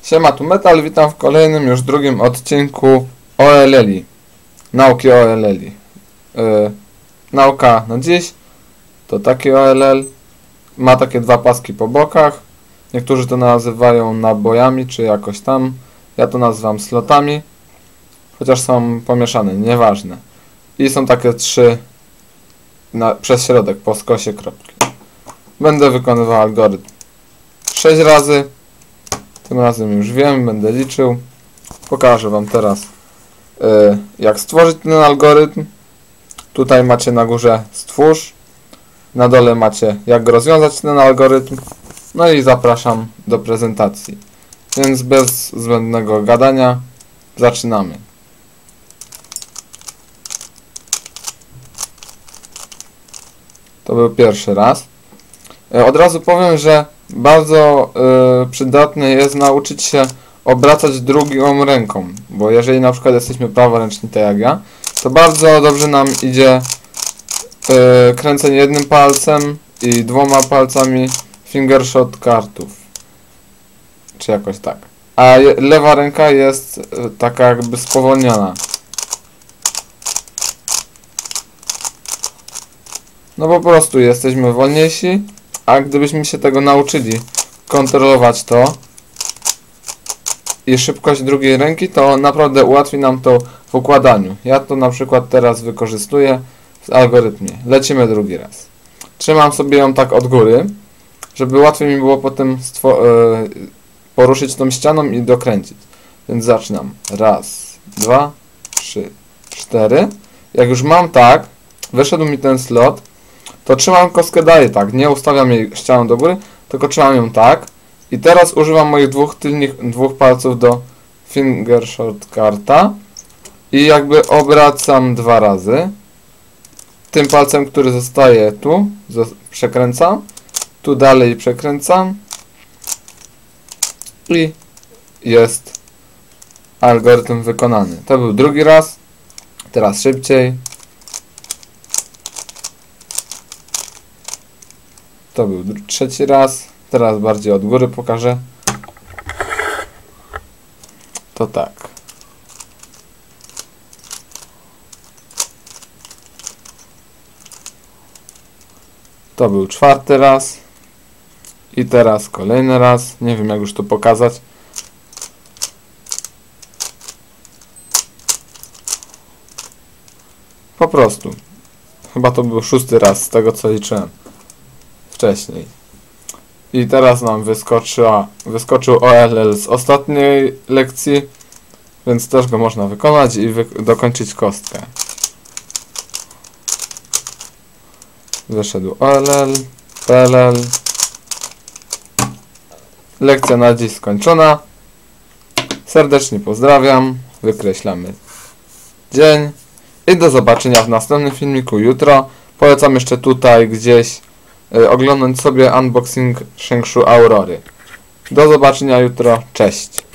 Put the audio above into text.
Siema, tu Metal, witam w kolejnym, już drugim odcinku OLL. Nauki OLL. Nauka na dziś to taki OLL. Ma takie dwa paski po bokach. Niektórzy to nazywają nabojami, czy jakoś tam. Ja to nazywam slotami. Chociaż są pomieszane, nieważne. I są takie trzy przez środek, po skosie kropki. Będę wykonywał algorytm 6 razy. Tym razem już wiem, będę liczył. Pokażę wam teraz jak stworzyć ten algorytm. Tutaj macie na górze stwórz. Na dole macie jak rozwiązać ten algorytm. No i zapraszam do prezentacji. Więc bez zbędnego gadania zaczynamy. To był pierwszy raz. Od razu powiem, że bardzo przydatne jest nauczyć się obracać drugą ręką, bo jeżeli na przykład jesteśmy praworęczni, tak jak ja, to bardzo dobrze nam idzie kręcenie jednym palcem i dwoma palcami fingershot kartów, czy jakoś tak. A lewa ręka jest taka jakby spowolniona. No po prostu jesteśmy wolniejsi. A gdybyśmy się tego nauczyli kontrolować to i szybkość drugiej ręki, to naprawdę ułatwi nam to w układaniu. Ja to na przykład teraz wykorzystuję w algorytmie. Lecimy drugi raz. Trzymam sobie ją tak od góry, żeby łatwiej mi było potem poruszyć tą ścianą i dokręcić. Więc zaczynam. Raz, 2, 3, 4. Jak już mam tak, wyszedł mi ten slot, to trzymam kostkę dalej tak, nie ustawiam jej ścianą do góry, tylko trzymam ją tak. I teraz używam moich dwóch palców do fingershot karta i jakby obracam 2 razy. Tym palcem, który zostaje tu, przekręcam, tu dalej przekręcam i jest algorytm wykonany. To był drugi raz, teraz szybciej. To był trzeci raz. Teraz bardziej od góry pokażę. To tak. To był czwarty raz. I teraz kolejny raz. Nie wiem jak już to pokazać. Po prostu. Chyba to był 6. raz z tego co liczyłem wcześniej. I teraz nam wyskoczył OLL z ostatniej lekcji, więc też go można wykonać i dokończyć kostkę. Wyszedł OLL, PLL. Lekcja na dziś skończona. Serdecznie pozdrawiam. Wykreślamy dzień. I do zobaczenia w następnym filmiku jutro. Polecam jeszcze tutaj gdzieś oglądać sobie unboxing Shengshu Aurory. Do zobaczenia jutro. Cześć.